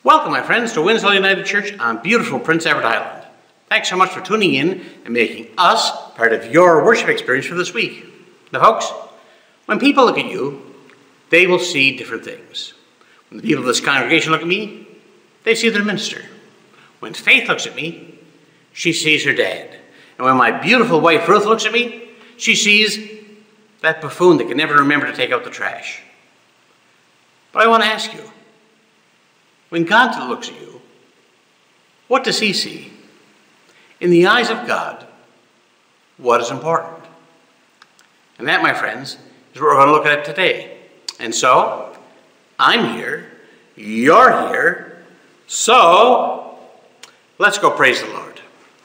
Welcome, my friends, to Winsloe United Church on beautiful Prince Edward Island. Thanks so much for tuning in and making us part of your worship experience for this week. Now, folks, when people look at you, they will see different things. When the people of this congregation look at me, they see their minister. When Faith looks at me, she sees her dad. And when my beautiful wife Ruth looks at me, she sees that buffoon that can never remember to take out the trash. But I want to ask you, when God looks at you, what does he see? In the eyes of God, what is important? And that, my friends, is what we're going to look at today. And so, I'm here, you're here, so let's go praise the Lord.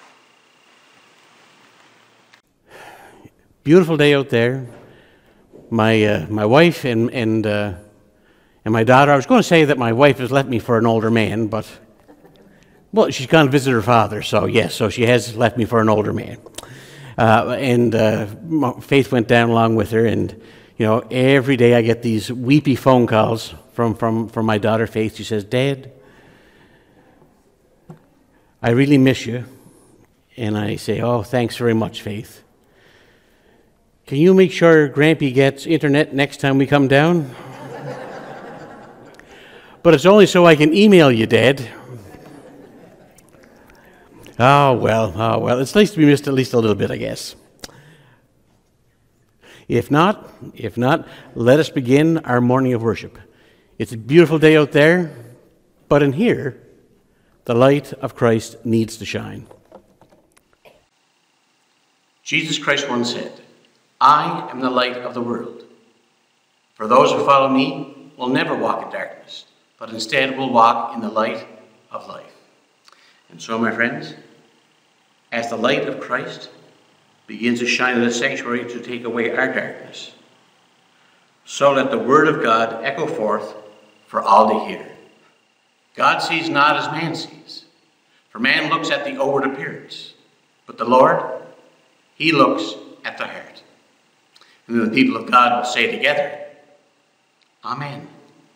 Beautiful day out there. My wife and my daughter, I was going to say that my wife has left me for an older man, but, well, she's gone to visit her father, so yes, so she has left me for an older man. Faith went down along with her, and, you know, every day I get these weepy phone calls from my daughter, Faith. She says, "Dad, I really miss you." And I say, "Oh, thanks very much, Faith. Can you make sure Grampy gets internet next time we come down?" "But it's only so I can email you, Dad." Oh, well, it's nice to be missed at least a little bit, I guess. If not, let us begin our morning of worship. It's a beautiful day out there, but in here, the light of Christ needs to shine. Jesus Christ once said, "I am the light of the world. For those who follow me will never walk in darkness, but instead will walk in the light of life." And so, my friends, as the light of Christ begins to shine in the sanctuary to take away our darkness, so let the word of God echo forth for all to hear. God sees not as man sees, for man looks at the outward appearance, but the Lord, he looks at the heart. And then the people of God will say together, Amen.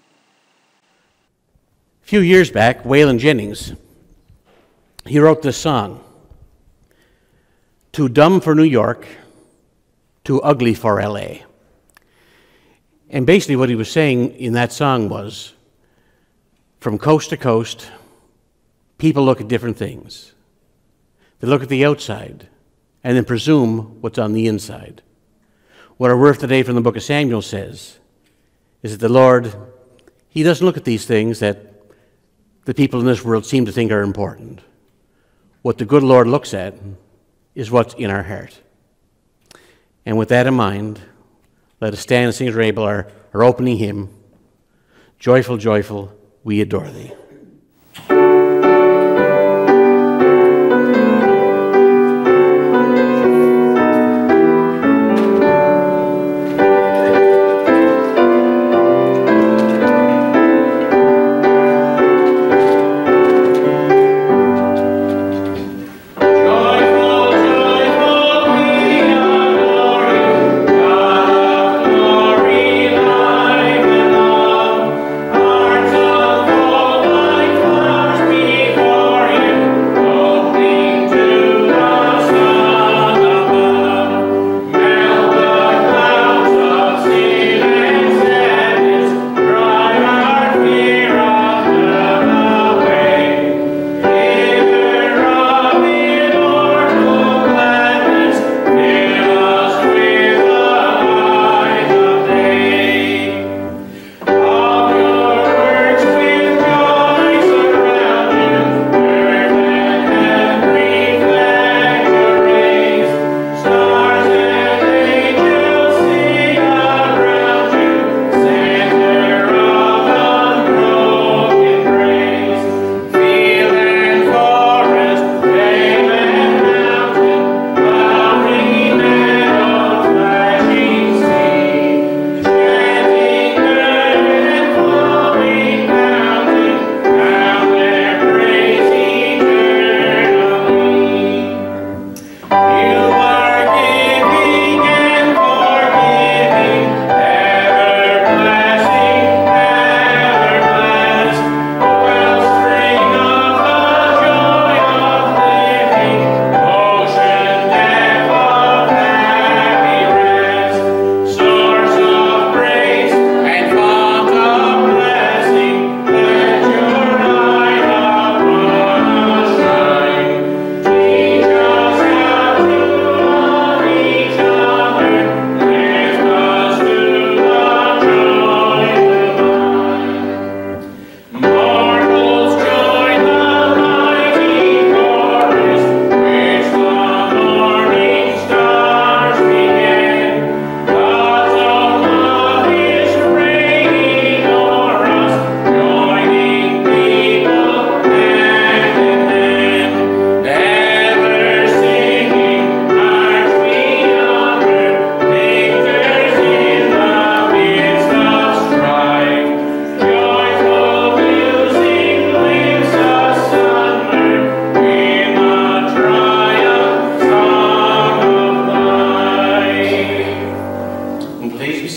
A few years back, Waylon Jennings, he wrote this song, "Too dumb for New York, too ugly for LA." And basically what he was saying in that song was, from coast to coast, people look at different things. They look at the outside and then presume what's on the inside. What our word today from the book of Samuel says is that the Lord, he doesn't look at these things that the people in this world seem to think are important. What the good Lord looks at is what's in our heart. And with that in mind, let us stand and sing as we're able our opening hymn, "Joyful, Joyful, We Adore Thee." Glory, life, and love, hearts of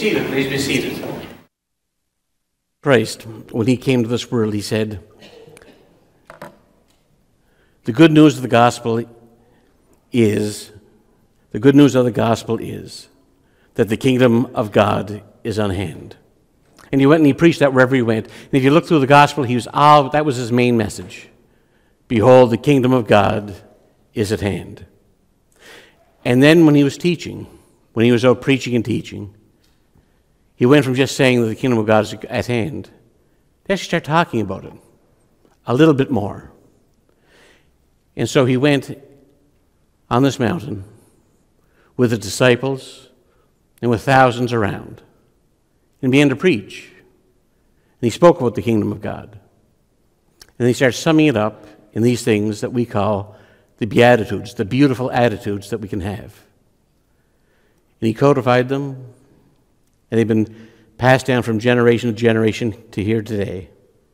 seated. Please be seated. Christ, when he came to this world, he said, the good news of the gospel is that the kingdom of God is on hand. And he went and he preached that wherever he went. And if you look through the gospel, that was his main message. Behold, the kingdom of God is at hand. And then when he was teaching, when he was out preaching and teaching, he went from just saying that the kingdom of God is at hand to actually start talking about it a little bit more. And so he went on this mountain with the disciples and with thousands around and began to preach. And he spoke about the kingdom of God. And he started summing it up in these things that we call the Beatitudes, the beautiful attitudes that we can have. And he codified them, and they've been passed down from generation to generation to here today.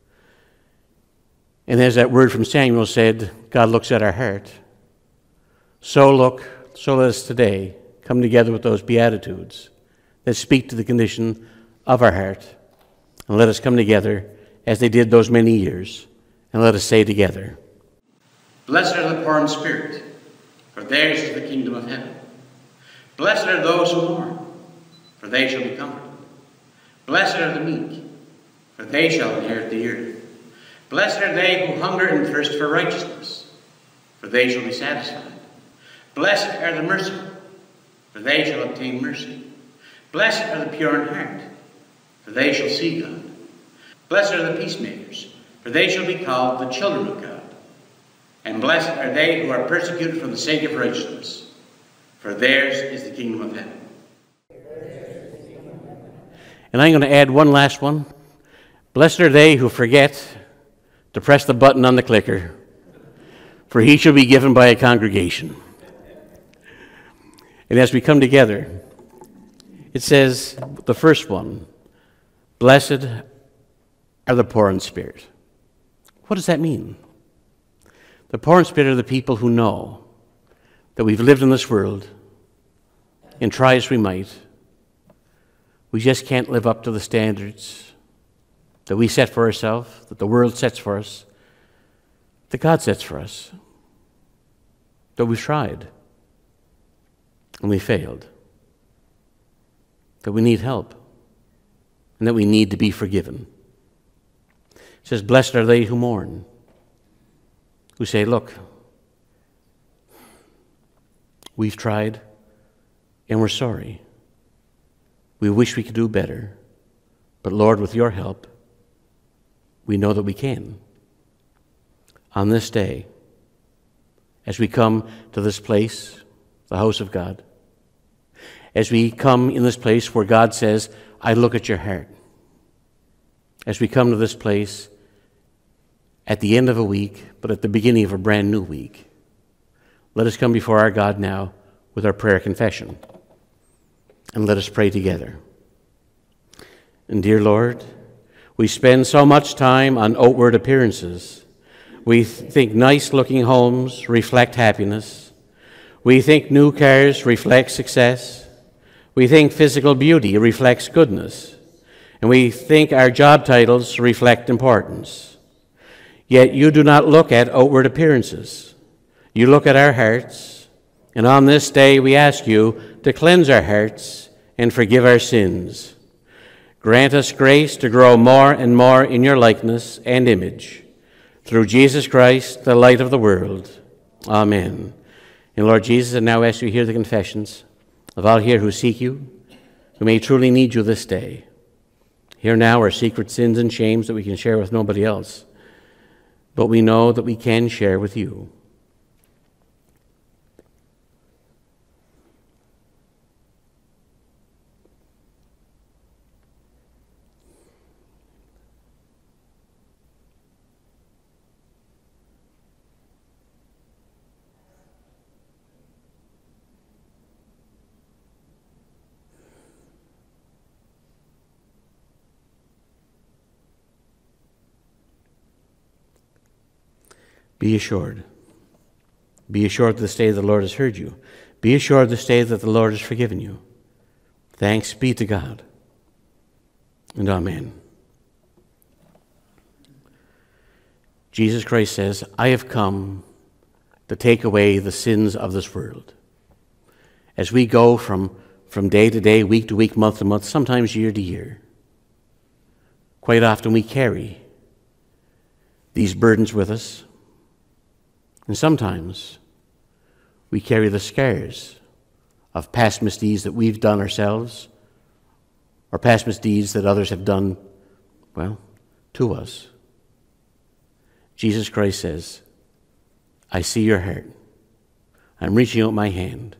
And as that word from Samuel said, God looks at our heart. So let us today come together with those Beatitudes that speak to the condition of our heart. And let us come together as they did those many years. And let us say together, Blessed are the poor in spirit, for theirs is the kingdom of heaven. Blessed are those who mourn, for they shall be comforted. Blessed are the meek, for they shall inherit the earth. Blessed are they who hunger and thirst for righteousness, for they shall be satisfied. Blessed are the merciful, for they shall obtain mercy. Blessed are the pure in heart, for they shall see God. Blessed are the peacemakers, for they shall be called the children of God. And blessed are they who are persecuted for the sake of righteousness, for theirs is the kingdom of heaven. and I'm going to add one last one. Blessed are they who forget to press the button on the clicker, for he shall be given by a congregation. And as we come together, it says, the first one, blessed are the poor in spirit. What does that mean? The poor in spirit are the people who know that we've lived in this world, and try as we might, we just can't live up to the standards that we set for ourselves, that the world sets for us, that God sets for us. That we've tried, and we failed. That we need help, and that we need to be forgiven. It says, blessed are they who mourn, who say, look, we've tried, and we're sorry. We wish we could do better, but Lord, with your help, we know that we can. On this day, as we come to this place, the house of God, as we come in this place where God says, I look at your heart, as we come to this place at the end of a week, but at the beginning of a brand new week, let us come before our God now with our prayer confession, and let us pray together. And dear Lord, we spend so much time on outward appearances. We think nice-looking homes reflect happiness. We think new cars reflect success. We think physical beauty reflects goodness. And we think our job titles reflect importance. Yet you do not look at outward appearances. You look at our hearts. And on this day we ask you to cleanse our hearts and forgive our sins. Grant us grace to grow more and more in your likeness and image. Through Jesus Christ, the light of the world. Amen. And Lord Jesus, I now ask you to hear the confessions of all here who seek you, who may truly need you this day. Here now are secret sins and shames that we can share with nobody else, but we know that we can share with you. Be assured. Be assured this day the Lord has heard you. Be assured this day that the Lord has forgiven you. Thanks be to God. and amen. Jesus Christ says, I have come to take away the sins of this world. As we go from day to day, week to week, month to month, sometimes year to year, quite often we carry these burdens with us, and sometimes we carry the scars of past misdeeds that we've done ourselves, or past misdeeds that others have done, well, to us. Jesus Christ says, I see your heart. I'm reaching out my hand.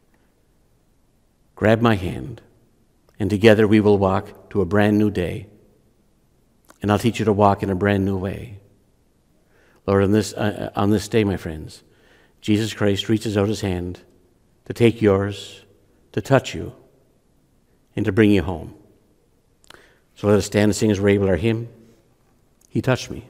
Grab my hand, and together we will walk to a brand new day. And I'll teach you to walk in a brand new way. Lord, on this day, my friends, Jesus Christ reaches out his hand to take yours, to touch you, and to bring you home. So let us stand and sing as we're able our hymn, He Touched Me.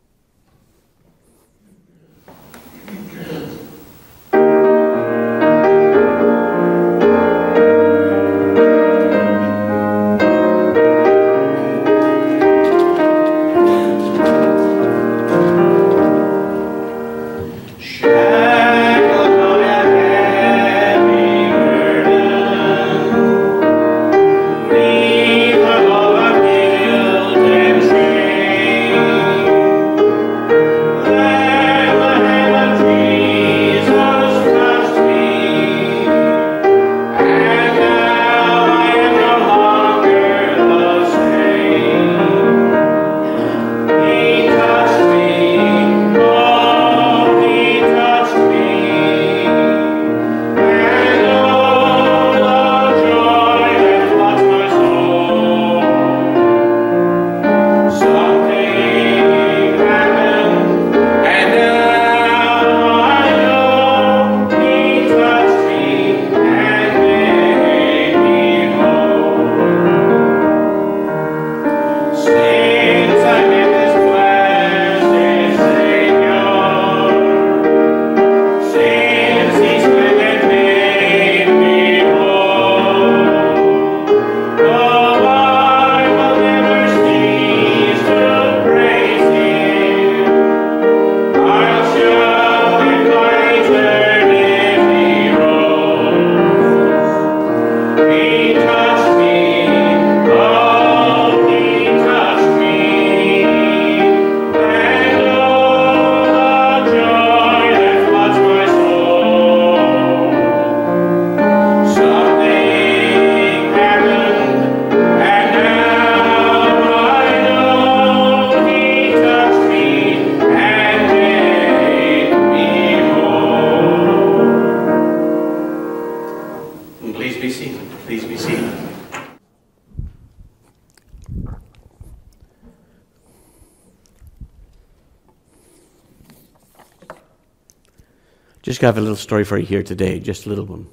Just have a little story for you here today, just a little one.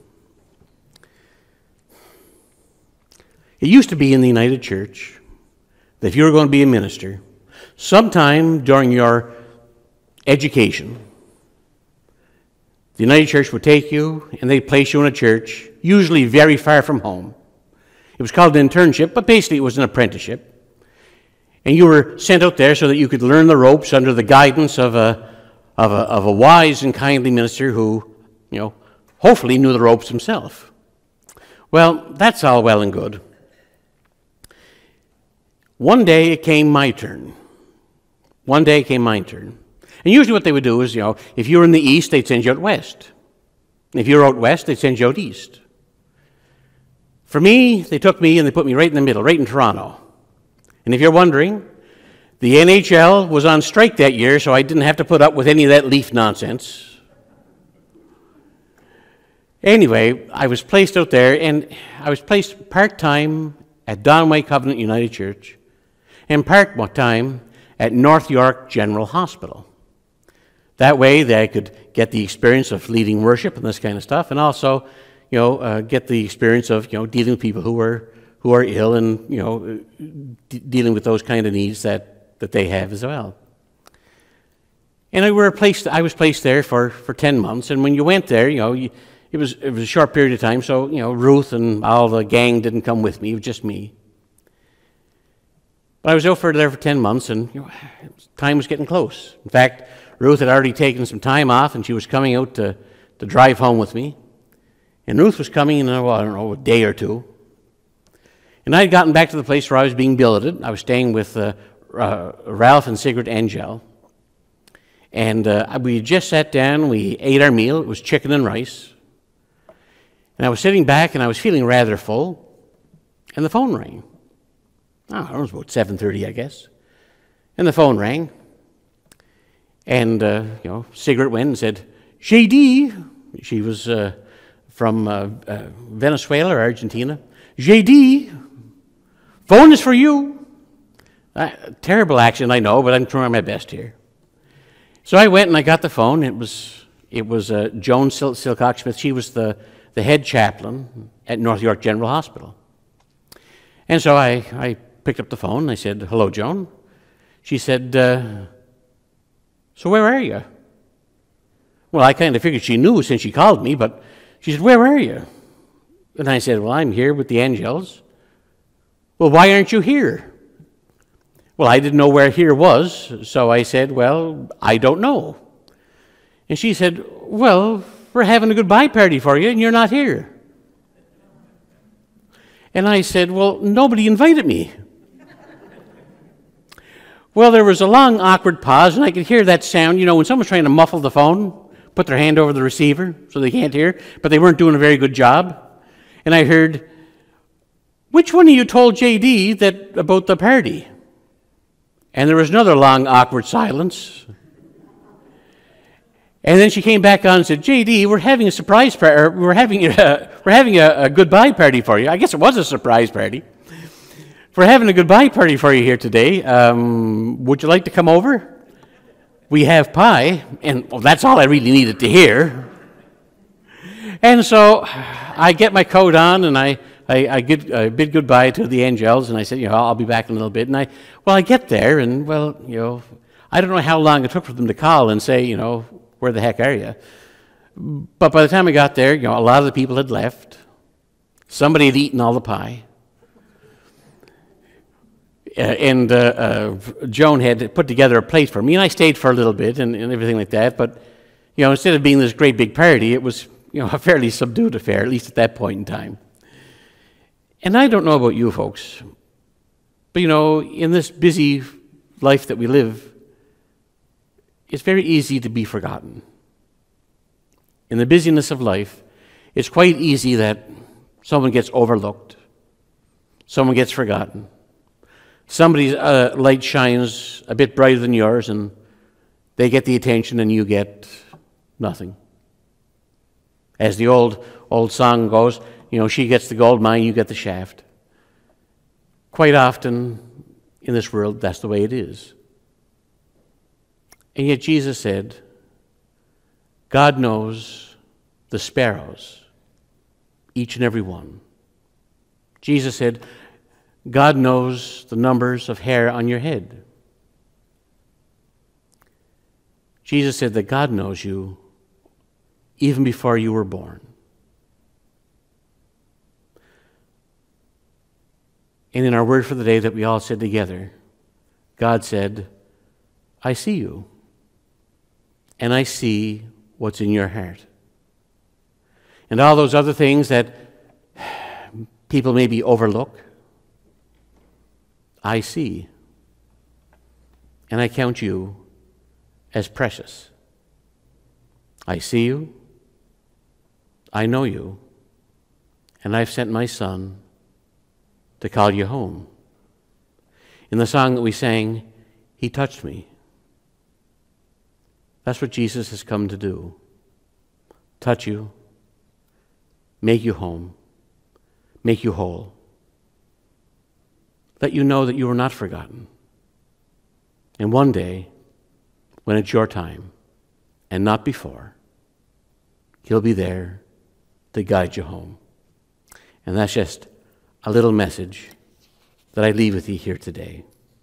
It used to be in the United Church that if you were going to be a minister, sometime during your education, the United Church would take you and they'd place you in a church, usually very far from home. It was called an internship, but basically it was an apprenticeship. And you were sent out there so that you could learn the ropes under the guidance of a wise and kindly minister who, hopefully knew the ropes himself. Well, that's all well and good. One day it came my turn. And usually what they would do is, if you were in the east, they'd send you out west. If you were out west, they'd send you out east. For me, they took me and they put me right in the middle, right in Toronto. And if you're wondering, the NHL was on strike that year, so I didn't have to put up with any of that Leaf nonsense. Anyway, I was placed out there, and I was placed part-time at Donway Covenant United Church and part-time at North York General Hospital. That way, I could get the experience of leading worship and this kind of stuff, and also, get the experience of, dealing with people who are ill and, dealing with those kind of needs that they have as well. And I was placed there for 10 months, and when you went there, it was a short period of time, so, Ruth and all the gang didn't come with me, it was just me. But I was out there for 10 months, and time was getting close. In fact, Ruth had already taken some time off, and she was coming out to drive home with me. And Ruth was coming in, well, I don't know, a day or two. And I had gotten back to the place where I was being billeted. I was staying with Ralph and Sigrid Angel. And we just sat down, we ate our meal. It was chicken and rice. And I was sitting back, and I was feeling rather full. And the phone rang. Oh, it was about 7:30, I guess. And the phone rang. And, Sigrid went and said, JD, she was from Venezuela or Argentina. JD, phone is for you. Terrible accent, I know, but I'm trying my best here. So I went and I got the phone. It was Joan Silcock-Smith. She was the head chaplain at North York General Hospital. And so I picked up the phone and I said, hello, Joan. She said, so where are you? Well, I kind of figured she knew since she called me, but she said, where are you? And I said, well, I'm here with the Angels. Well, why aren't you here? Well, I didn't know where here was, so I said, well, I don't know. And she said, well, we're having a goodbye party for you, and you're not here. And I said, well, nobody invited me. Well, there was a long, awkward pause, and I could hear that sound, when someone's trying to muffle the phone, put their hand over the receiver so they can't hear, but they weren't doing a very good job. And I heard, which one of you told JD about the party? And there was another long, awkward silence. And then she came back on and said, JD, we're having a surprise party. We're having a goodbye party for you. I guess it was a surprise party. We're having a goodbye party for you here today. Would you like to come over? We have pie. And that's all I really needed to hear. And so I get my coat on and I bid goodbye to the Angels, and I said, I'll be back in a little bit. And I get there, and I don't know how long it took for them to call and say, where the heck are you? But by the time I got there, a lot of the people had left. Somebody had eaten all the pie. And Joan had put together a plate for me, and I stayed for a little bit and everything like that. But, instead of being this great big party, it was, a fairly subdued affair, at least at that point in time. And I don't know about you folks, but, in this busy life that we live, it's very easy to be forgotten. In the busyness of life, it's quite easy that someone gets overlooked, someone gets forgotten. Somebody's light shines a bit brighter than yours, and they get the attention, and you get nothing. As the old song goes, she gets the gold mine, you get the shaft. Quite often in this world, that's the way it is. And yet Jesus said, God knows the sparrows, each and every one. Jesus said, God knows the numbers of hair on your head. Jesus said that God knows you even before you were born. And in our word for the day that we all said together, God said, I see you, and I see what's in your heart. And all those other things that people maybe overlook, I see, and I count you as precious. I see you, I know you, and I've sent my Son to call you home. In the song that we sang, He touched me. That's what Jesus has come to do. Touch you, make you home, make you whole. Let you know that you are not forgotten. And one day, when it's your time, and not before, He'll be there to guide you home. And that's just a little message that I leave with you here today.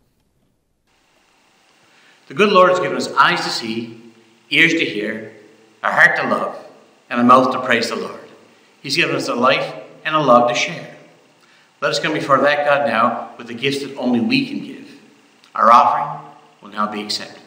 The good Lord has given us eyes to see, ears to hear, a heart to love, and a mouth to praise the Lord. He's given us a life and a love to share. Let us come before that God now with the gifts that only we can give. Our offering will now be accepted.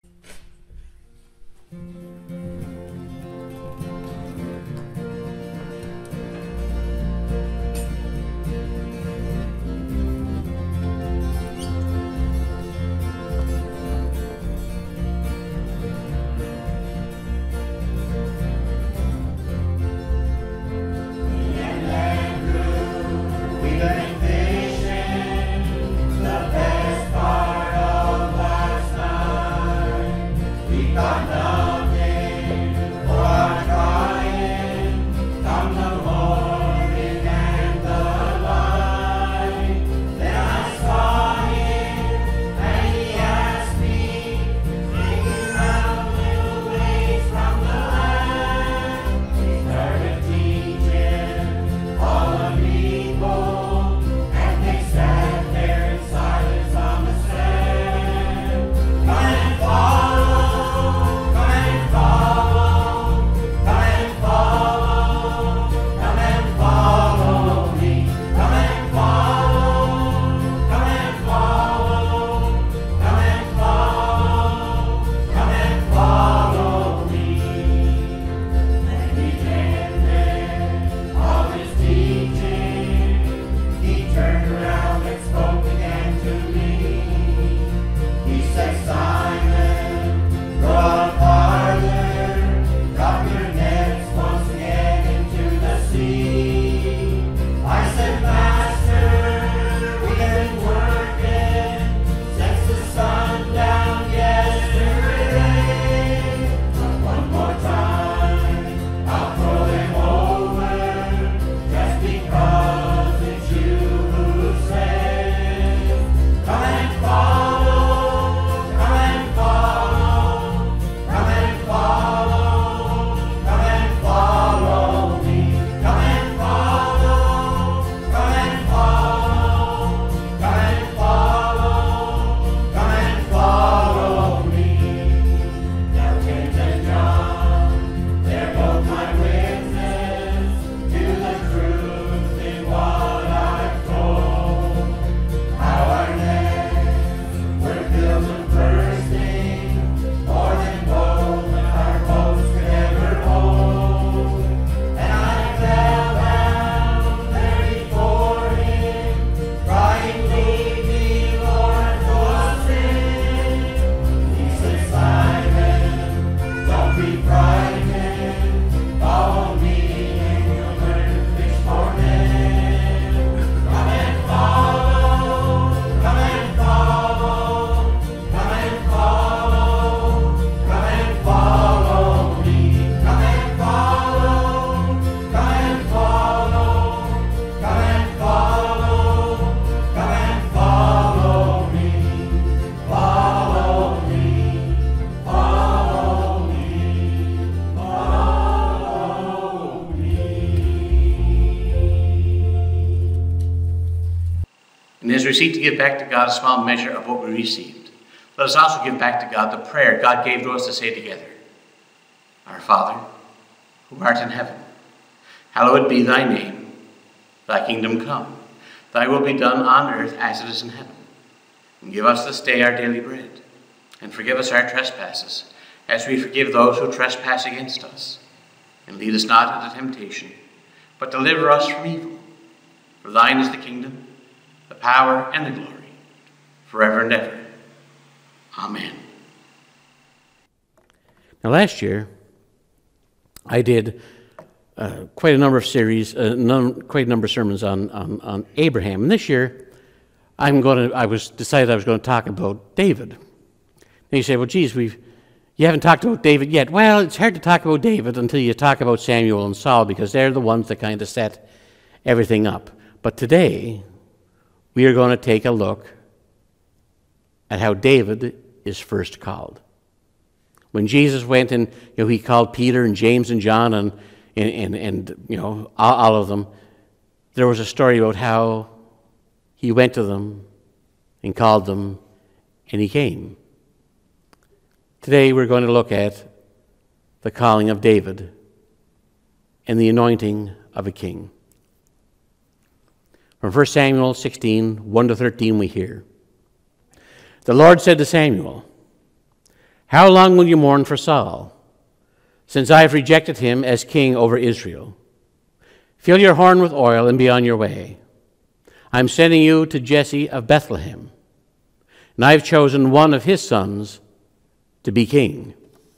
And as we seek to give back to God a small measure of what we received, let us also give back to God the prayer God gave to us to say together. Our Father, who art in heaven, hallowed be thy name. Thy kingdom come. Thy will be done on earth as it is in heaven. And give us this day our daily bread. And forgive us our trespasses, as we forgive those who trespass against us. And lead us not into temptation, but deliver us from evil. For thine is the kingdom, the power, and the glory, forever and ever. Amen. Now last year, I did quite a number of series, quite a number of sermons on Abraham. And this year, decided I was going to talk about David. And you say, well, geez, you haven't talked about David yet. Well, it's hard to talk about David until you talk about Samuel and Saul, because they're the ones that kind of set everything up. But today, we are going to take a look at how David is first called. When Jesus went and he called Peter and James and John and all of them, there was a story about how he went to them and called them, and he came. Today we're going to look at the calling of David and the anointing of a king. From 1 Samuel 16, 1 to 13, we hear, The Lord said to Samuel, "How long will you mourn for Saul, since I have rejected him as king over Israel? Fill your horn with oil and be on your way. I am sending you to Jesse of Bethlehem, and I have chosen one of his sons to be king."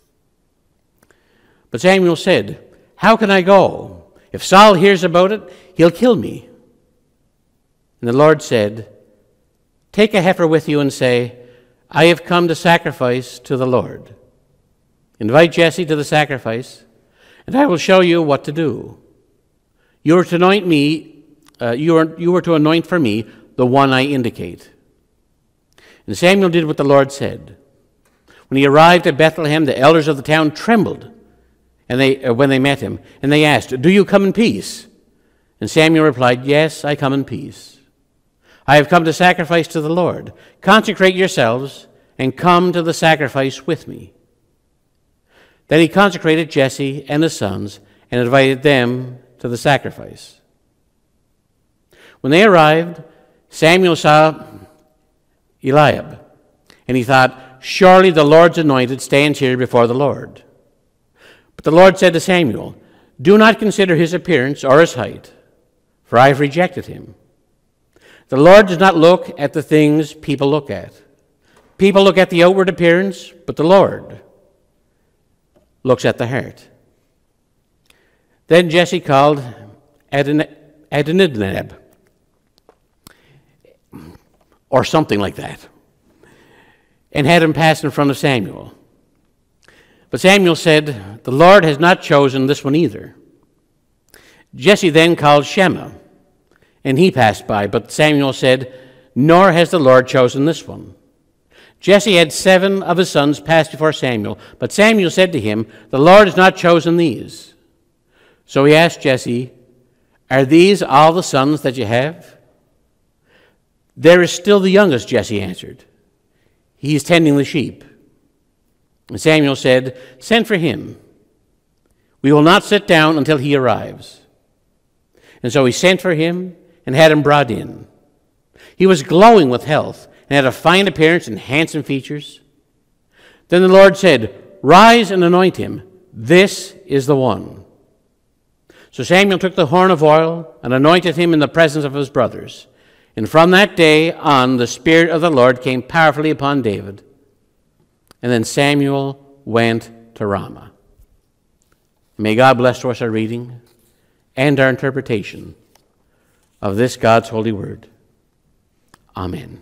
But Samuel said, "How can I go? If Saul hears about it, he'll kill me." And the Lord said, "Take a heifer with you and say, 'I have come to sacrifice to the Lord.' Invite Jesse to the sacrifice, and I will show you what to do. You are to anoint me. You are to anoint for me the one I indicate." And Samuel did what the Lord said. When he arrived at Bethlehem, the elders of the town trembled, and when they met him, and they asked, "Do you come in peace?" And Samuel replied, "Yes, I come in peace. I have come to sacrifice to the Lord. Consecrate yourselves and come to the sacrifice with me." Then he consecrated Jesse and his sons and invited them to the sacrifice. When they arrived, Samuel saw Eliab, and he thought, "Surely the Lord's anointed stands here before the Lord." But the Lord said to Samuel, "Do not consider his appearance or his height, for I have rejected him. The Lord does not look at the things people look at. People look at the outward appearance, but the Lord looks at the heart." Then Jesse called Adonijah, or something like that, and had him pass in front of Samuel. But Samuel said, "The Lord has not chosen this one either." Jesse then called Shema, and he passed by, but Samuel said, "Nor has the Lord chosen this one." Jesse had 7 of his sons pass before Samuel, but Samuel said to him, "The Lord has not chosen these." So he asked Jesse, "Are these all the sons that you have?" "There is still the youngest," Jesse answered. "He is tending the sheep." And Samuel said, "Send for him. We will not sit down until he arrives." And so he sent for him and had him brought in. He was glowing with health and had a fine appearance and handsome features. Then the Lord said, "Rise and anoint him. This is the one." So Samuel took the horn of oil and anointed him in the presence of his brothers. And from that day on, the Spirit of the Lord came powerfully upon David. And then Samuel went to Ramah. May God bless to us our reading and our interpretation of this God's holy word. Amen.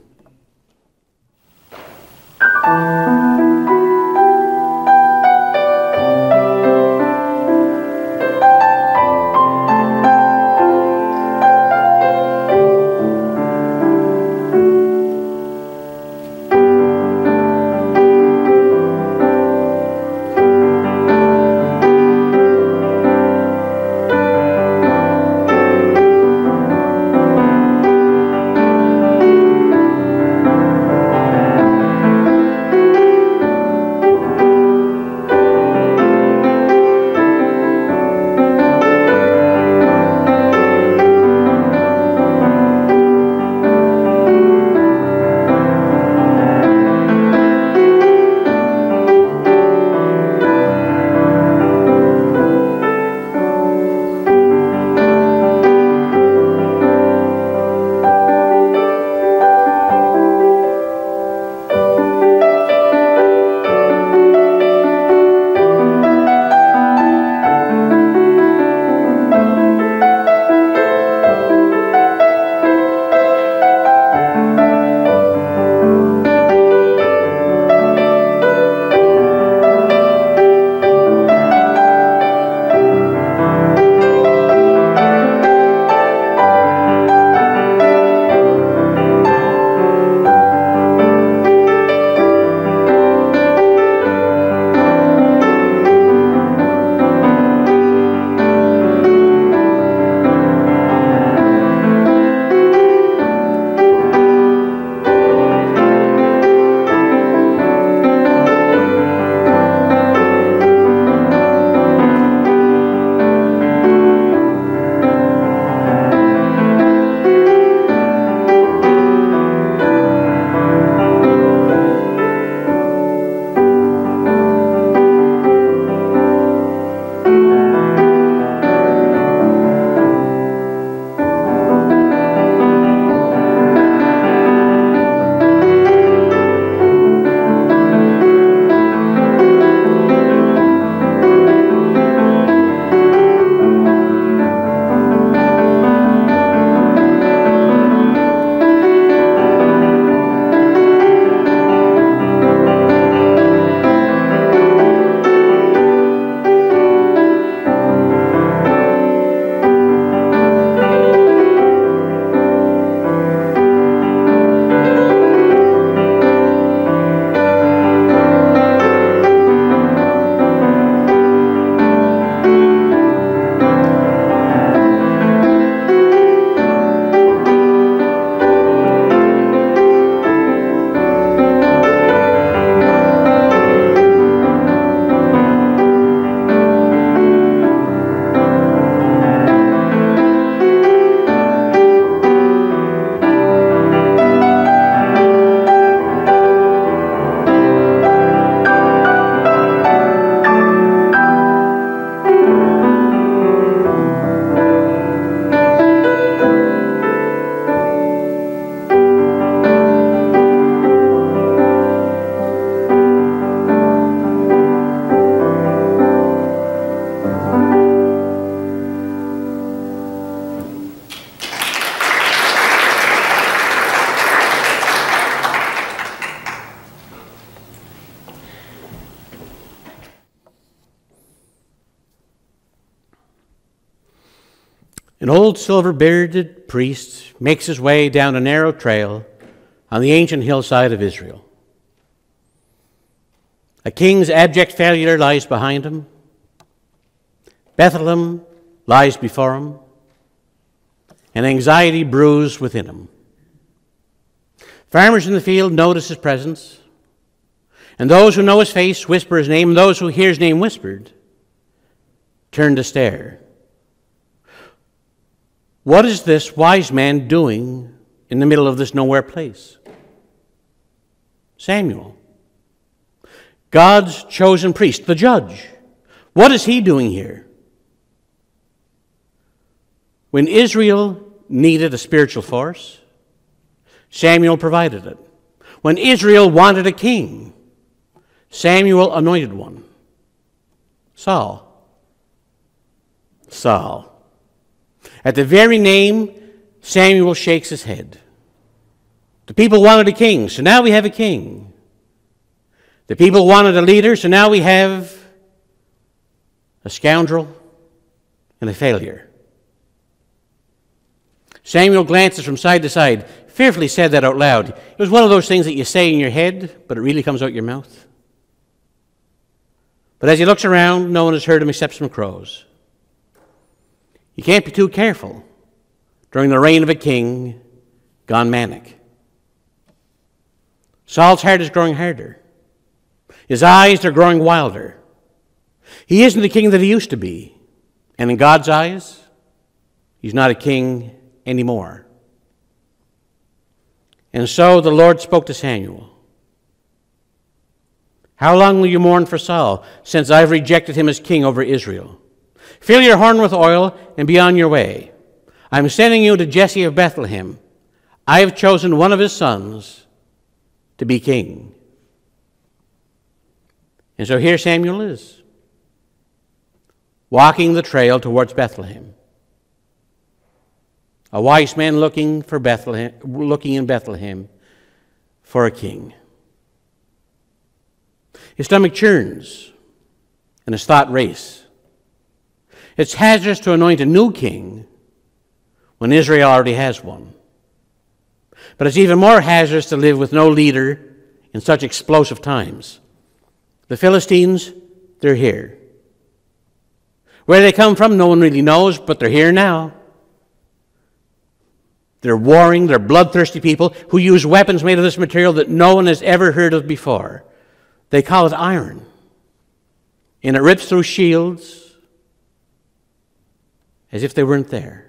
An old silver-bearded priest makes his way down a narrow trail on the ancient hillside of Israel. A king's abject failure lies behind him. Bethlehem lies before him, and anxiety brews within him. Farmers in the field notice his presence, and those who know his face whisper his name, and those who hear his name whispered turn to stare. What is this wise man doing in the middle of this nowhere place? Samuel, God's chosen priest, the judge. What is he doing here? When Israel needed a spiritual force, Samuel provided it. When Israel wanted a king, Samuel anointed one. Saul. At the very name, Samuel shakes his head. The people wanted a king, so now we have a king. The people wanted a leader, so now we have a scoundrel and a failure. Samuel glances from side to side, fearfully said that out loud. It was one of those things that you say in your head, but it really comes out your mouth. But as he looks around, no one has heard him except some crows. You can't be too careful during the reign of a king gone manic. Saul's heart is growing harder. His eyes are growing wilder. He isn't the king that he used to be. And in God's eyes, he's not a king anymore. And so the Lord spoke to Samuel. How long will you mourn for Saul, since I've rejected him as king over Israel? Fill your horn with oil and be on your way. I'm sending you to Jesse of Bethlehem. I have chosen one of his sons to be king. And so here Samuel is, walking the trail towards Bethlehem. A wise man looking in Bethlehem for a king. His stomach churns and his thought race. It's hazardous to anoint a new king when Israel already has one. But it's even more hazardous to live with no leader in such explosive times. The Philistines, they're here. Where they come from, no one really knows, but they're here now. They're warring, they're bloodthirsty people who use weapons made of this material that no one has ever heard of before. They call it iron. And it rips through shields as if they weren't there.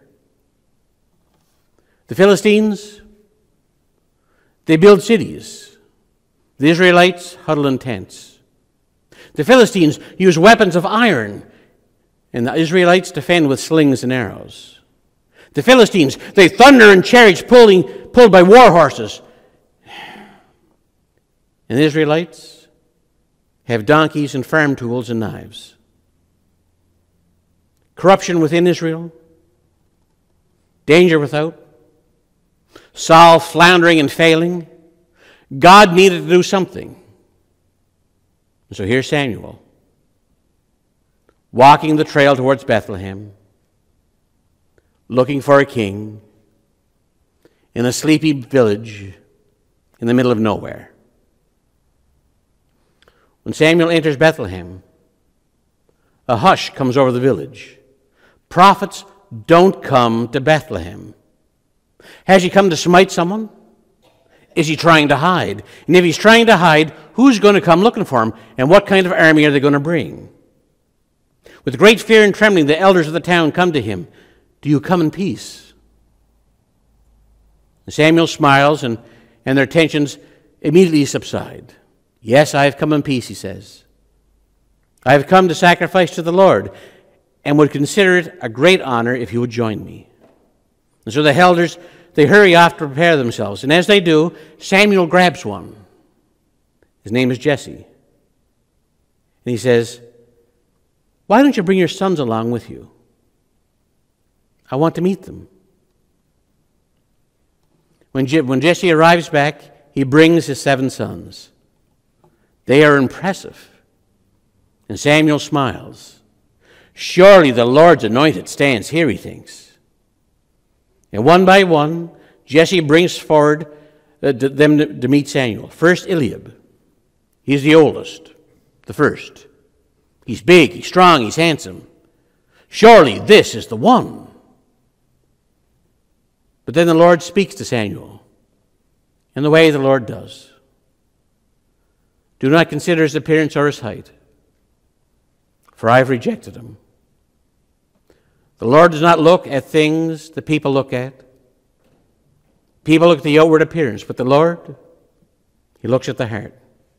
The Philistines, they build cities. The Israelites huddle in tents. The Philistines use weapons of iron, and the Israelites defend with slings and arrows. The Philistines, they thunder in chariots pulled by war horses. And the Israelites have donkeys and farm tools and knives. Corruption within Israel, danger without, Saul floundering and failing. God needed to do something. And so here's Samuel, walking the trail towards Bethlehem, looking for a king in a sleepy village in the middle of nowhere. When Samuel enters Bethlehem, a hush comes over the village. Prophets don't come to Bethlehem. Has he come to smite someone? Is he trying to hide? And if he's trying to hide, who's going to come looking for him? And what kind of army are they going to bring? With great fear and trembling, the elders of the town come to him. Do you come in peace? And Samuel smiles, and their tensions immediately subside. Yes, I have come in peace, he says. I have come to sacrifice to the Lord, and would consider it a great honor if you would join me. And so the elders, they hurry off to prepare themselves. And as they do, Samuel grabs one. His name is Jesse. And he says, why don't you bring your sons along with you? I want to meet them. When Jesse arrives back, he brings his 7 sons. They are impressive. And Samuel smiles. Surely the Lord's anointed stands here, he thinks. And one by one, Jesse brings forward them to meet Samuel. First, Eliab. He's the oldest, the first. He's big, he's strong, he's handsome. Surely this is the one. But then the Lord speaks to Samuel in the way the Lord does. Do not consider his appearance or his height, for I have rejected him. The Lord does not look at things the people look at. People look at the outward appearance, but the Lord, he looks at the heart.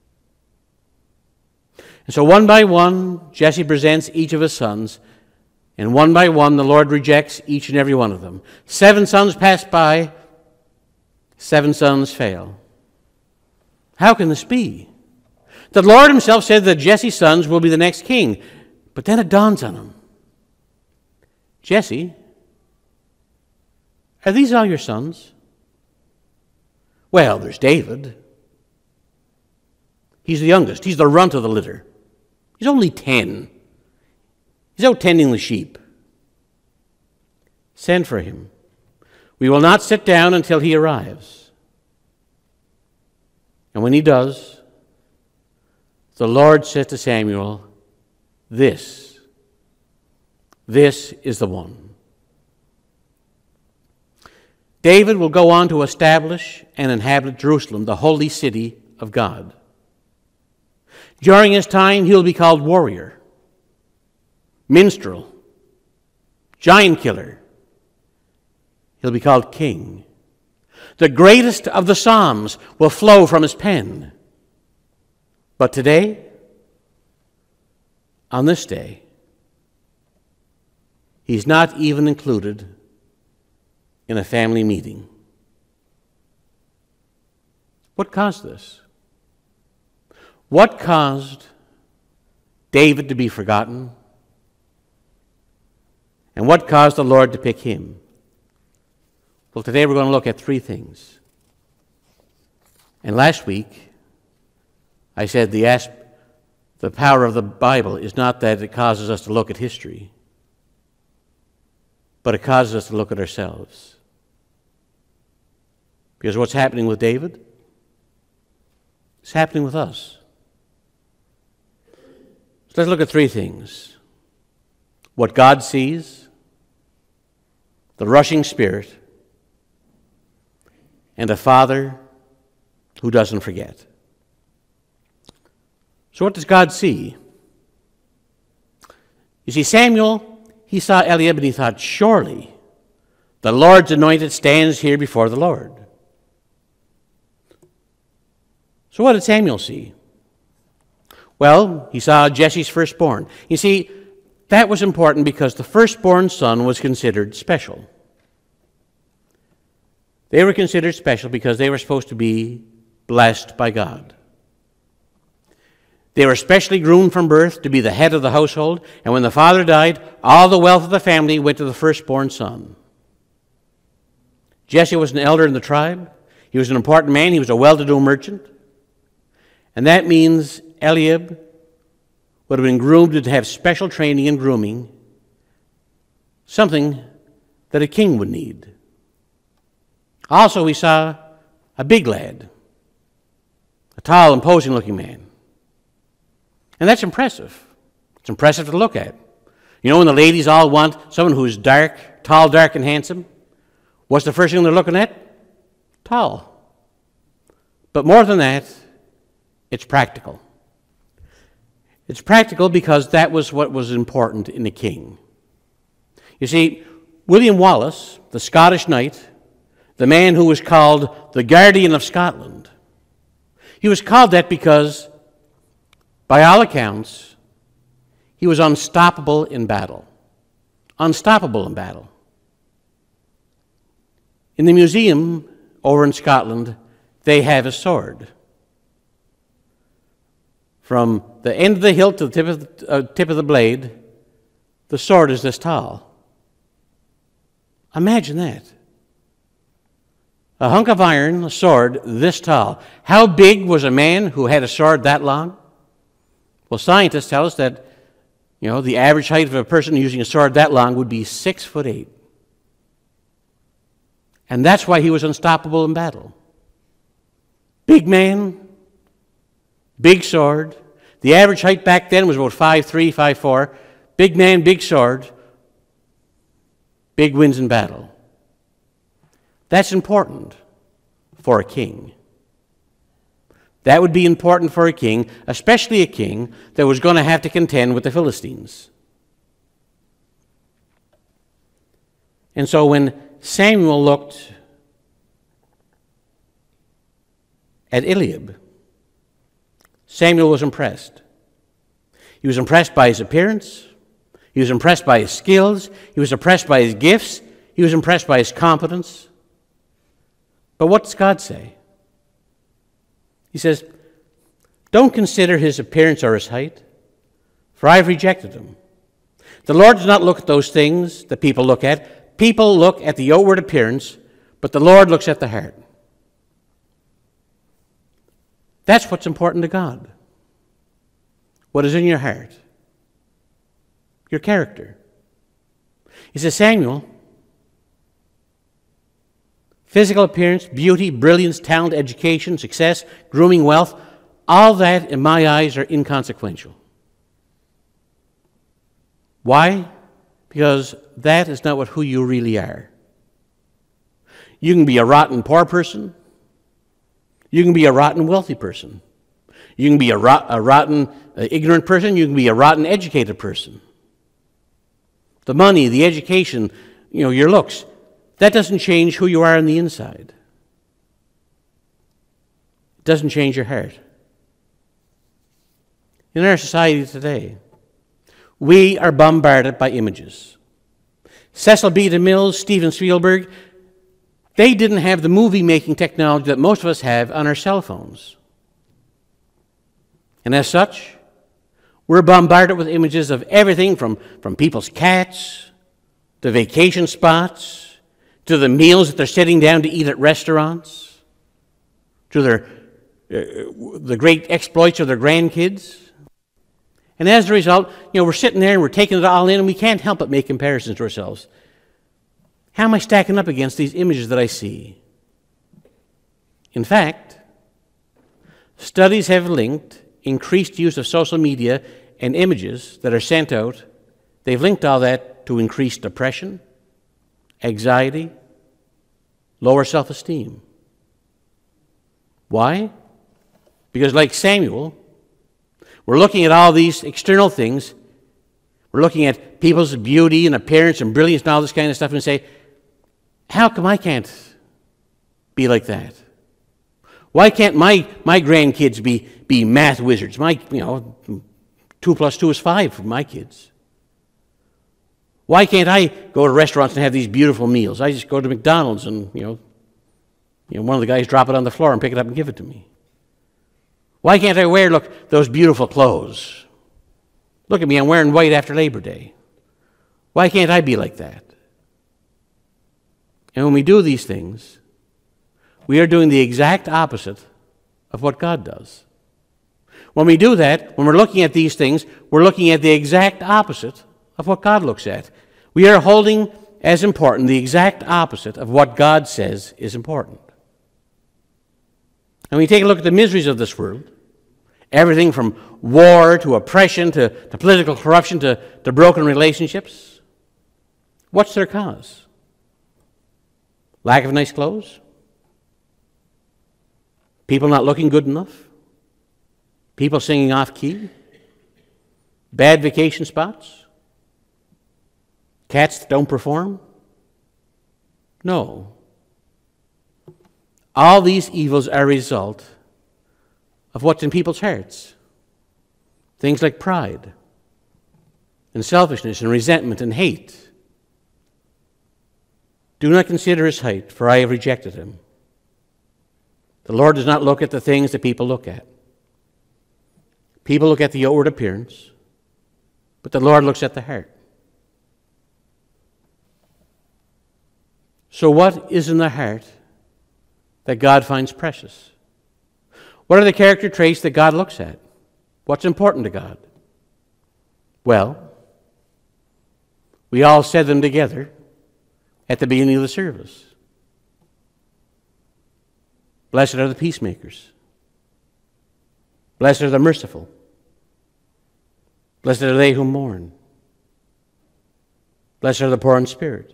And so one by one, Jesse presents each of his sons, and one by one, the Lord rejects each and every one of them. 7 sons pass by, 7 sons fail. How can this be? The Lord himself said that Jesse's sons will be the next king, but then it dawns on him. Jesse, are these all your sons? Well, there's David. He's the youngest. He's the runt of the litter. He's only 10. He's out tending the sheep. Send for him. We will not sit down until he arrives. And when he does, the Lord says to Samuel, This is the one. David will go on to establish and inhabit Jerusalem, the holy city of God. During his time, he will be called warrior, minstrel, giant killer. He'll be called king. The greatest of the Psalms will flow from his pen. But today, on this day, he's not even included in a family meeting. What caused this? What caused David to be forgotten? And what caused the Lord to pick him? Well, today we're going to look at 3 things. And last week, I said the power of the Bible is not that it causes us to look at history, but it causes us to look at ourselves. Because what's happening with David is happening with us. So let's look at 3 things. What God sees, the rushing spirit, and a father who doesn't forget. So what does God see? You see, Samuel, he saw Eliab and he thought, surely the Lord's anointed stands here before the Lord. So what did Samuel see? Well, he saw Jesse's firstborn. You see, that was important because the firstborn son was considered special. They were considered special because they were supposed to be blessed by God. They were specially groomed from birth to be the head of the household, and when the father died, all the wealth of the family went to the firstborn son. Jesse was an elder in the tribe. He was an important man. He was a well-to-do merchant. And that means Eliab would have been groomed to have special training and grooming, something that a king would need. Also, we saw a big lad, a tall, imposing-looking man. And that's impressive. It's impressive to look at. You know, when the ladies all want someone who's dark, tall, dark, and handsome, what's the first thing they're looking at? Tall. But more than that, it's practical. It's practical because that was what was important in a king. You see, William Wallace, the Scottish knight, the man who was called the Guardian of Scotland, he was called that because, by all accounts, he was unstoppable in battle. Unstoppable in battle. In the museum over in Scotland, they have a sword. From the end of the hilt to the tip of the blade, the sword is this tall. Imagine that. A hunk of iron, a sword this tall. How big was a man who had a sword that long? Well, scientists tell us that, the average height of a person using a sword that long would be 6'8". And that's why he was unstoppable in battle. Big man, big sword. The average height back then was about 5'3", 5'4". Big man, big sword, big wins in battle. That's important for a king. That would be important for a king, especially a king that was going to have to contend with the Philistines. And so when Samuel looked at Eliab, Samuel was impressed. He was impressed by his appearance. He was impressed by his skills. He was impressed by his gifts. He was impressed by his competence. But what does God say? He says, don't consider his appearance or his height, for I have rejected him. The Lord does not look at those things that people look at. People look at the outward appearance, but the Lord looks at the heart. That's what's important to God. What is in your heart? Your character. He says, Samuel, physical appearance, beauty, brilliance, talent, education, success, grooming, wealth, all that in my eyes are inconsequential. Why? Because that is not who you really are. You can be a rotten poor person. You can be a rotten wealthy person. You can be a rotten ignorant person. You can be a rotten educated person. The money, the education, your looks, that doesn't change who you are on the inside. It doesn't change your heart. In our society today, we are bombarded by images. Cecil B. DeMille, Steven Spielberg, they didn't have the movie-making technology that most of us have on our cell phones. And as such, we're bombarded with images of everything from people's cats, to vacation spots, to the meals that they're sitting down to eat at restaurants, to the great exploits of their grandkids. And as a result, we're sitting there and we're taking it all in, and we can't help but make comparisons to ourselves. How am I stacking up against these images that I see? In fact, studies have linked increased use of social media and images that are sent out. They've linked all that to increased depression, anxiety, lower self-esteem. Why? Because like Samuel, we're looking at all these external things. We're looking at people's beauty and appearance and brilliance and all this kind of stuff and say, how come I can't be like that? Why can't my grandkids be math wizards? 2 + 2 is 5 for my kids. Why can't I go to restaurants and have these beautiful meals? I just go to McDonald's and, one of the guys drop it on the floor and pick it up and give it to me. Why can't I wear, those beautiful clothes? Look at me, I'm wearing white after Labor Day. Why can't I be like that? And when we do these things, we are doing the exact opposite of what God does. When we do that, when we're looking at these things, we're looking at the exact opposite of what God looks at. We are holding as important the exact opposite of what God says is important. And we take a look at the miseries of this world, everything from war to oppression to political corruption to broken relationships. What's their cause? Lack of nice clothes? People not looking good enough? People singing off key? Bad vacation spots? Cats that don't perform? No. All these evils are a result of what's in people's hearts. Things like pride and selfishness and resentment and hate. Do not consider his height, for I have rejected him. The Lord does not look at the things that people look at. People look at the outward appearance, but the Lord looks at the heart. So what is in the heart that God finds precious? What are the character traits that God looks at? What's important to God? Well, we all said them together at the beginning of the service. Blessed are the peacemakers. Blessed are the merciful. Blessed are they who mourn. Blessed are the poor in spirit.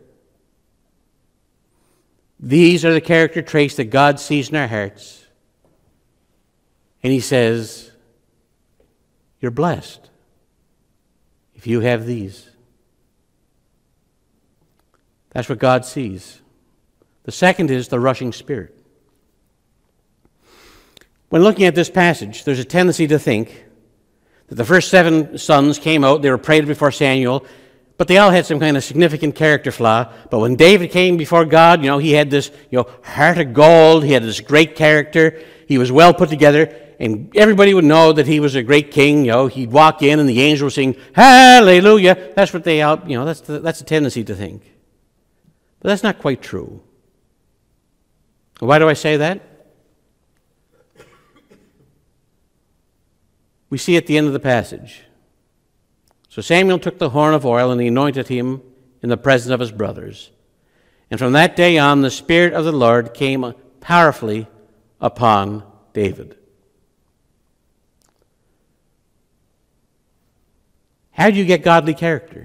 These are the character traits that God sees in our hearts. And he says, you're blessed if you have these. That's what God sees. The second is the rushing spirit. When looking at this passage, there's a tendency to think that the first 7 sons came out, they were prayed before Samuel, but they all had some kind of significant character flaw. But when David came before God, he had this, heart of gold, he had this great character, he was well put together, and everybody would know that he was a great king. He'd walk in and the angels would sing, hallelujah. That's what they all, that's a tendency to think. But that's not quite true. Why do I say that? We see at the end of the passage. So Samuel took the horn of oil and he anointed him in the presence of his brothers. And from that day on, the Spirit of the Lord came powerfully upon David. How do you get godly character?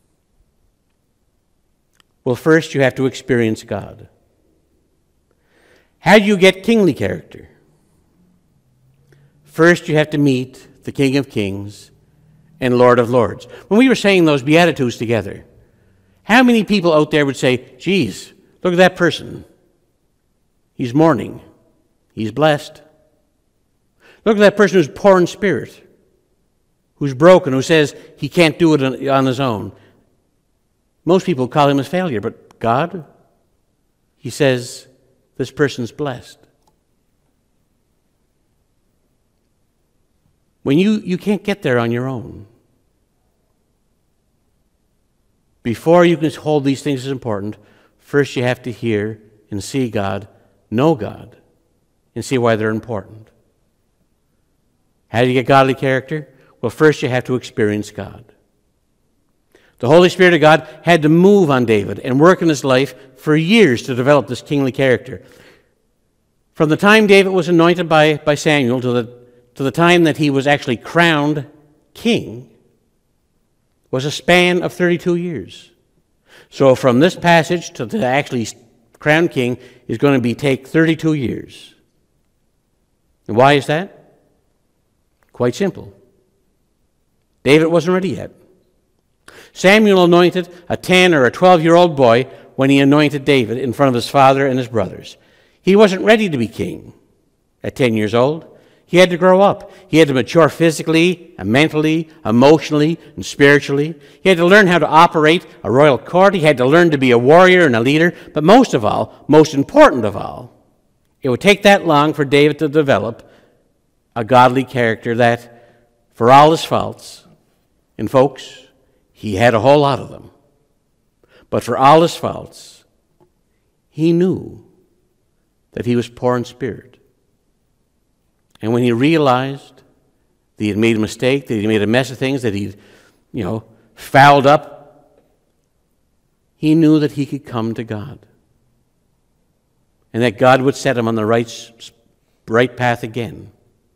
Well, first you have to experience God. How do you get kingly character? First you have to meet the King of Kings and Lord of Lords. When we were saying those Beatitudes together, how many people out there would say, geez, look at that person. He's mourning. He's blessed. Look at that person who's poor in spirit, who's broken, who says he can't do it on his own. Most people call him a failure, but God, he says, this person's blessed. When you can't get there on your own. Before you can hold these things as important, first you have to hear and see God, know God, and see why they're important. How do you get godly character? Well, first you have to experience God. The Holy Spirit of God had to move on David and work in his life for years to develop this kingly character. From the time David was anointed by Samuel to the time that he was actually crowned king was a span of 32 years. So from this passage to actually crowned king is going to take 32 years. And why is that? Quite simple. David wasn't ready yet. Samuel anointed a 10 or a 12-year-old boy when he anointed David in front of his father and his brothers. He wasn't ready to be king at 10 years old. He had to grow up. He had to mature physically, and mentally, emotionally, and spiritually. He had to learn how to operate a royal court. He had to learn to be a warrior and a leader. But most of all, most important of all, it would take that long for David to develop a godly character that, for all his faults, and folks, he had a whole lot of them, but for all his faults, he knew that he was poor in spirit. And when he realized that he had made a mistake, that he made a mess of things, that he'd, fouled up, he knew that he could come to God. And that God would set him on the right path again.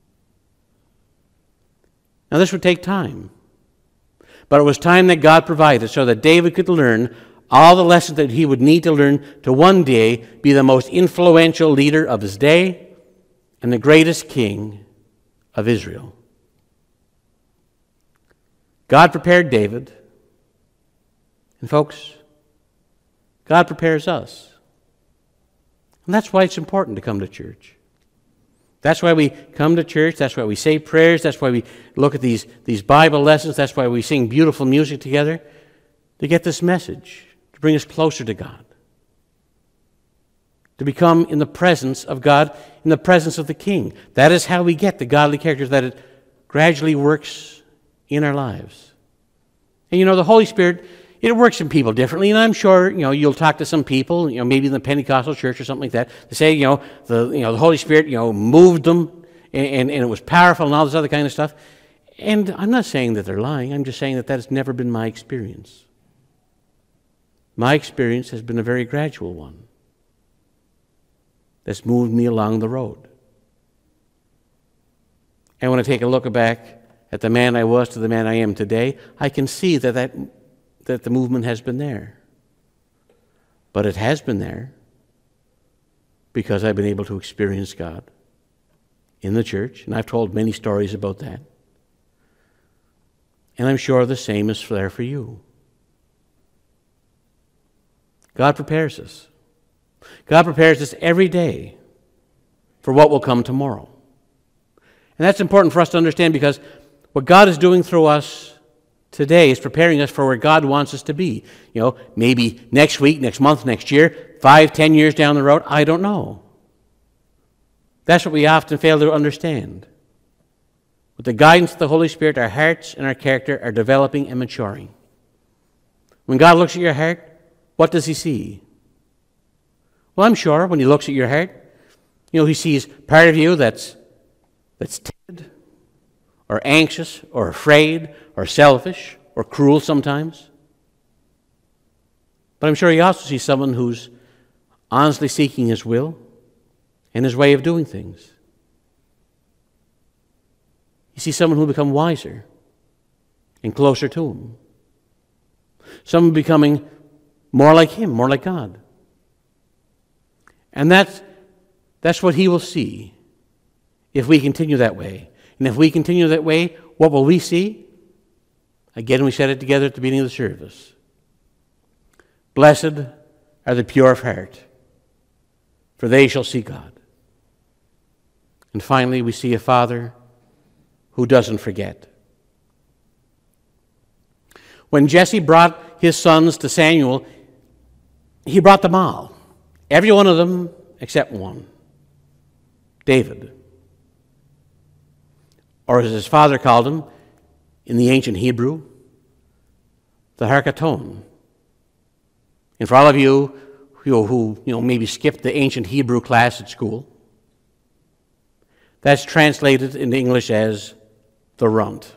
Now this would take time. But it was time that God provided so that David could learn all the lessons that he would need to learn to one day be the most influential leader of his day and the greatest king of Israel. God prepared David. And folks, God prepares us. And that's why it's important to come to church. That's why we come to church. That's why we say prayers. That's why we look at these Bible lessons. That's why we sing beautiful music together, to get this message, to bring us closer to God, to become in the presence of God, in the presence of the King. That is how we get the godly characters, that it gradually works in our lives. And the Holy Spirit, it works in people differently, and I'm sure, you'll talk to some people, maybe in the Pentecostal church or something like that, to say, the Holy Spirit, moved them, and it was powerful and all this other kind of stuff. And I'm not saying that they're lying. I'm just saying that has never been my experience. My experience has been a very gradual one. that's moved me along the road. And when I take a look back at the man I was to the man I am today, I can see that the movement has been there. But it has been there because I've been able to experience God in the church, and I've told many stories about that. And I'm sure the same is there for you. God prepares us. God prepares us every day for what will come tomorrow. And that's important for us to understand, because what God is doing through us today is preparing us for where God wants us to be. Maybe next week, next month, next year, 5, 10 years down the road, I don't know. That's what we often fail to understand. With the guidance of the Holy Spirit, our hearts and our character are developing and maturing. When God looks at your heart, what does he see? Well, I'm sure when he looks at your heart, he sees part of you that's timid, or anxious, or afraid, or selfish, or cruel sometimes. But I'm sure he also sees someone who's honestly seeking his will and his way of doing things. You see someone who will become wiser and closer to him. Someone becoming more like him, more like God. And that's what he will see if we continue that way. And if we continue that way, what will we see? Again, we said it together at the beginning of the service. Blessed are the pure of heart, for they shall see God. And finally, we see a father who doesn't forget. When Jesse brought his sons to Samuel, he brought them all. Every one of them except one, David. Or as his father called him in the ancient Hebrew, the Harkaton. And for all of you who maybe skipped the ancient Hebrew class at school, that's translated into English as the runt.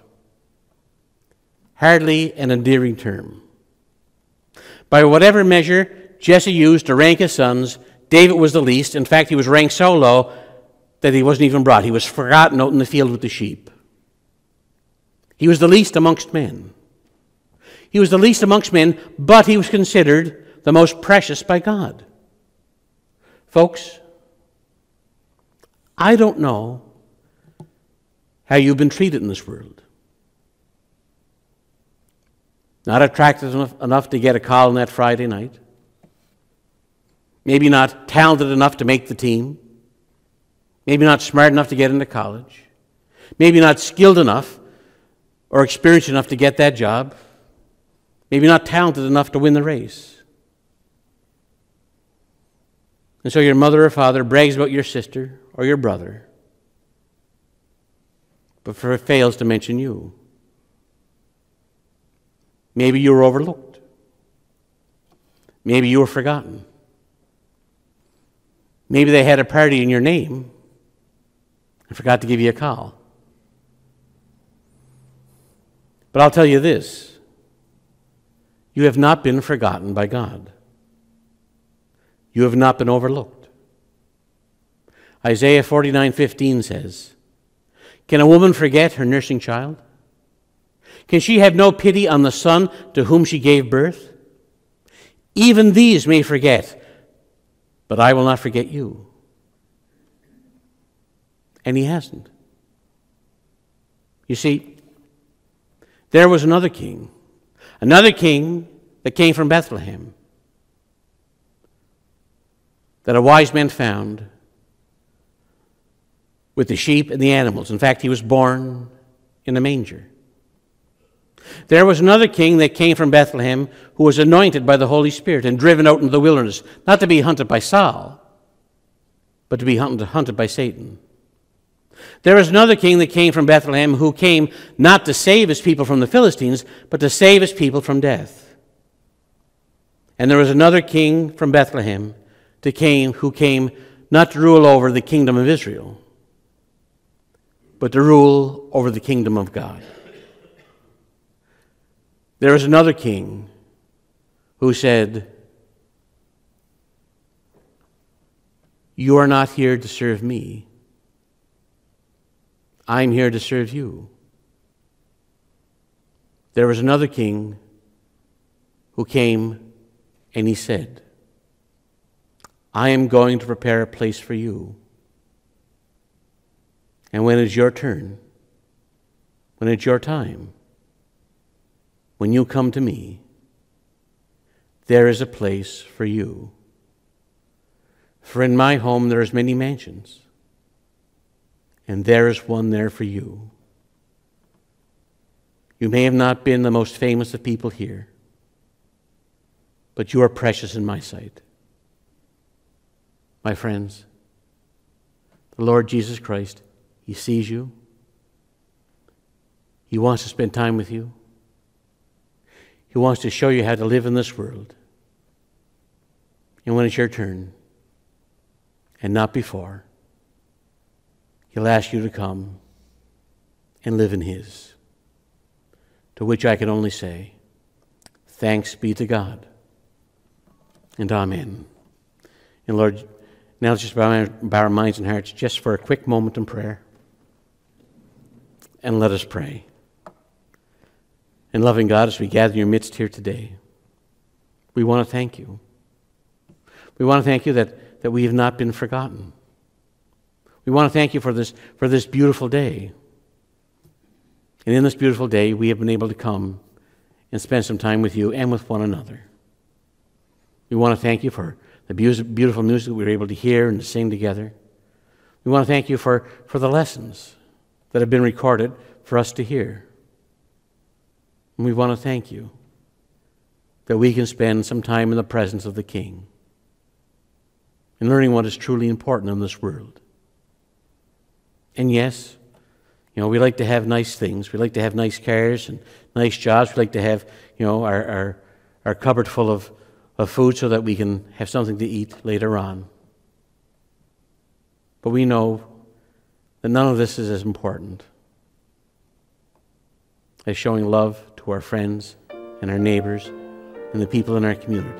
Hardly an endearing term. By whatever measure Jesse used to rank his sons, David was the least. In fact, he was ranked so low that he wasn't even brought. He was forgotten out in the field with the sheep. He was the least amongst men. He was the least amongst men, but he was considered the most precious by God. Folks, I don't know how you've been treated in this world. Not attractive enough to get a call on that Friday night. Maybe not talented enough to make the team. Maybe not smart enough to get into college. Maybe not skilled enough or experienced enough to get that job. Maybe not talented enough to win the race. And so your mother or father brags about your sister or your brother, but fails to mention you. Maybe you were overlooked. Maybe you were forgotten. Maybe they had a party in your name and forgot to give you a call. But I'll tell you this, you have not been forgotten by God. You have not been overlooked. Isaiah 49:15 says, "Can a woman forget her nursing child? Can she have no pity on the son to whom she gave birth? Even these may forget, but I will not forget you." And he hasn't. You see, there was another king that came from Bethlehem, that a wise man found with the sheep and the animals. In fact, he was born in a manger. There was another king that came from Bethlehem who was anointed by the Holy Spirit and driven out into the wilderness, not to be hunted by Saul, but to be hunted by Satan. There was another king that came from Bethlehem who came not to save his people from the Philistines, but to save his people from death. And there was another king from Bethlehem who came not to rule over the kingdom of Israel, but to rule over the kingdom of God. There was another king who said, You are not here to serve me. I'm here to serve you. There was another king who came and he said, I am going to prepare a place for you. And when it's your turn, when it's your time, when you come to me, there is a place for you. For in my home there is many mansions, and there is one there for you. You may have not been the most famous of people here, but you are precious in my sight. My friends, the Lord Jesus Christ, He sees you. He wants to spend time with you. He wants to show you how to live in this world. And when it's your turn, and not before, He'll ask you to come and live in His. To which I can only say, thanks be to God, and amen. And Lord, now let's just bow our minds and hearts just for a quick moment in prayer. And let us pray. And loving God, as we gather in your midst here today, we want to thank you. We want to thank you that we have not been forgotten. We want to thank you for this beautiful day. And in this beautiful day, we have been able to come and spend some time with you and with one another. We want to thank you for the beautiful music that we were able to hear and to sing together. We want to thank you for the lessons that have been recorded for us to hear. And we want to thank you that we can spend some time in the presence of the King and learning what is truly important in this world. And yes, we like to have nice things. We like to have nice cars and nice jobs. We like to have, our cupboard full of food so that we can have something to eat later on. But we know that none of this is as important as showing love to our friends and our neighbors and the people in our community.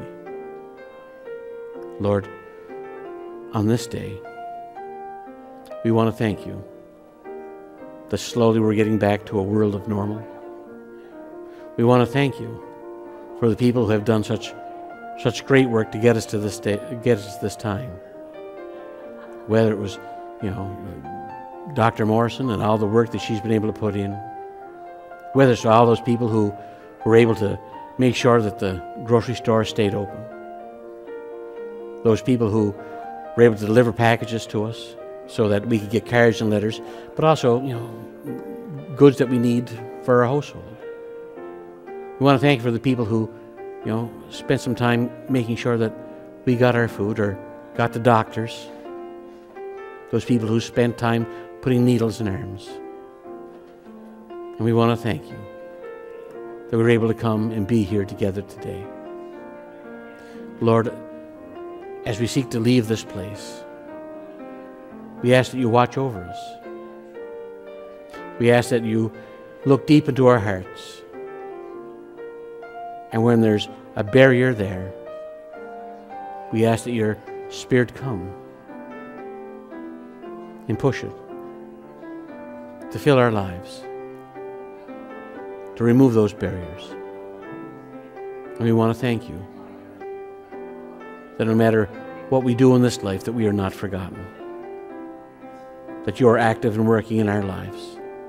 Lord, on this day, we want to thank you that slowly we're getting back to a world of normal. We want to thank you for the people who have done such great work to get us to this day, get us to this time. Whether it was, Dr. Morrison and all the work that she's been able to put in, whether it's all those people who were able to make sure that the grocery store stayed open, those people who were able to deliver packages to us so that we could get cards and letters, but also, goods that we need for our household. We want to thank you for the people who, spent some time making sure that we got our food or got the doctors. Those people who spent time putting needles in arms. And we want to thank you that we were able to come and be here together today. Lord, as we seek to leave this place, we ask that you watch over us. We ask that you look deep into our hearts. And when there's a barrier there, we ask that your Spirit come and push it to fill our lives, to remove those barriers. And we want to thank you that no matter what we do in this life, that we are not forgotten, that you are active and working in our lives,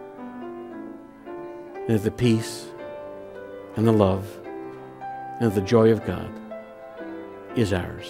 and that the peace and the love and the joy of God is ours.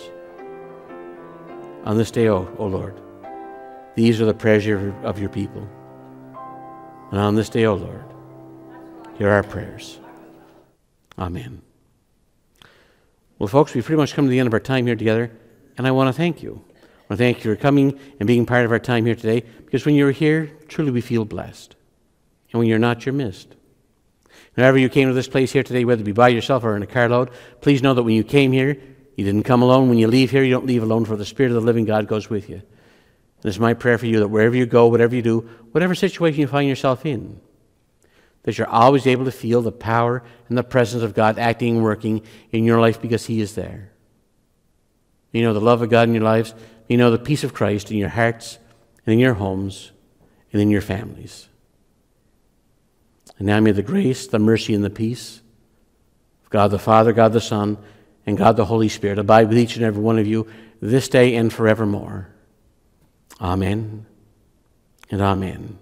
On this day, O Lord, these are the prayers of your people. And on this day, O Lord, hear our prayers. Amen. Well, folks, we've pretty much come to the end of our time here together, and I want to thank you. I want to thank you for coming and being part of our time here today, because when you're here, truly we feel blessed. And when you're not, you're missed. Whenever you came to this place here today, whether it be by yourself or in a carload, please know that when you came here, you didn't come alone. When you leave here, you don't leave alone, for the Spirit of the living God goes with you. And it's my prayer for you that wherever you go, whatever you do, whatever situation you find yourself in, that you're always able to feel the power and the presence of God acting and working in your life because He is there. May you know the love of God in your lives. May you know the peace of Christ in your hearts and in your homes and in your families. And now may the grace, the mercy, and the peace of God the Father, God the Son, and God the Holy Spirit abide with each and every one of you this day and forevermore. Amen and amen.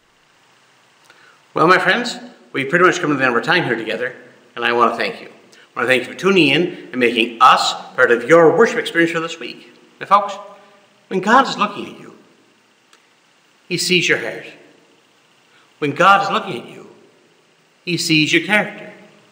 Well, my friends, we've pretty much come to the end of our time here together, and I want to thank you. I want to thank you for tuning in and making us part of your worship experience for this week. Now, folks, when God is looking at you, He sees your heart. When God is looking at you, He sees your character.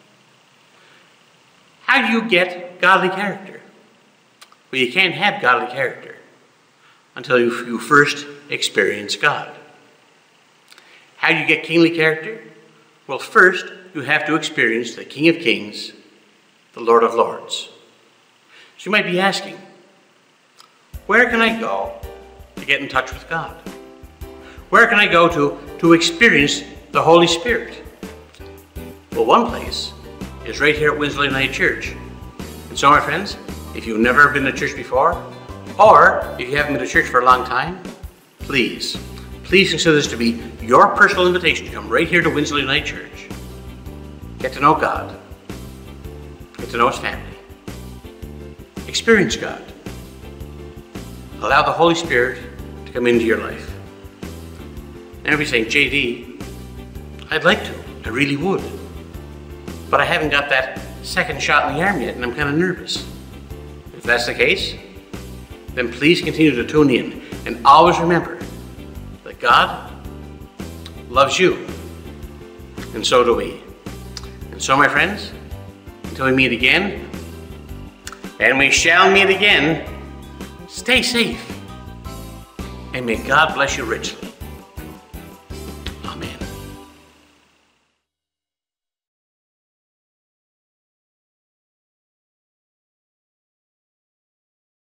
How do you get godly character? Well, you can't have godly character until you first experience God. How do you get kingly character? Well, first, you have to experience the King of Kings, the Lord of Lords. So you might be asking, where can I go to get in touch with God? Where can I go to experience the Holy Spirit? Well, one place is right here at Winsloe United Church. And so, my friends, if you've never been to church before, or if you haven't been to church for a long time, please consider this to be your personal invitation to come right here to Winsloe United Church. Get to know God. Get to know His family. Experience God. Allow the Holy Spirit to come into your life. And you'll be saying, JD, I'd like to. I really would. But I haven't got that second shot in the arm yet, and I'm kind of nervous. If that's the case, then please continue to tune in. And always remember that God loves you. And so do we. And so, my friends, until we meet again, and we shall meet again, stay safe. And may God bless you richly.